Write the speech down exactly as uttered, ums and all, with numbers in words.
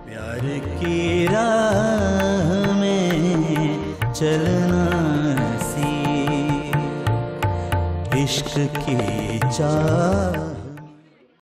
प्यार की राह में चलना सी, इश्क की चाह